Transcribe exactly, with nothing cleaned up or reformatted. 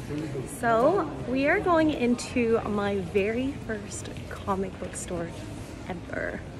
So we are going into my very first comic book store ever.